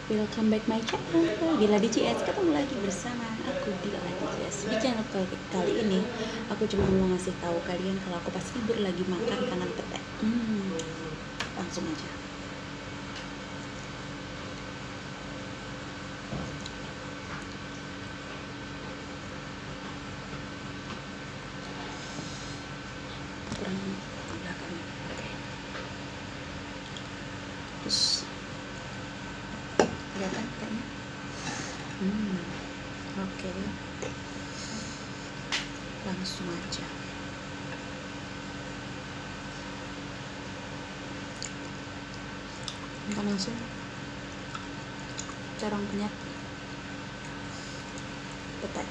Welcome back my channel Dila DCS. Ketemu lagi bersama aku Dila DCS. Di channel kali ini aku cuma mau ngasih tahu kalian kalau aku pas tidur lagi makan kanan petek. Langsung aja. Kurang belakang. Oke. Terus kelihatan kayaknya. Oke. Langsung aja. Kita langsung corong penyet petai.